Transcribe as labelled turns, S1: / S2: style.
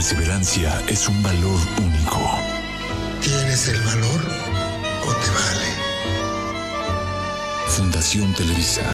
S1: perseverancia es un valor único.
S2: ¿Tienes el valor o te vale?
S1: Fundación Televisa.